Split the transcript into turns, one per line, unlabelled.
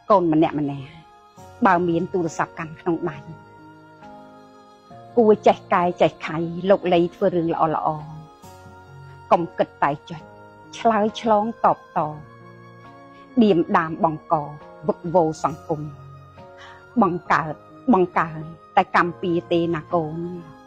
កូនម្នាក់បើមានទូរស័ព្ទកាន់ក្នុងដៃគួរចេះកែចេះខៃលោកលីធ្វើរឿងល្អកុំគិតតែចុចឆ្លើយឆ្លងតបតឌៀមដាមបង្កវឹកវោសង្គមបង្កើតតែកម្មពីទេណាកូន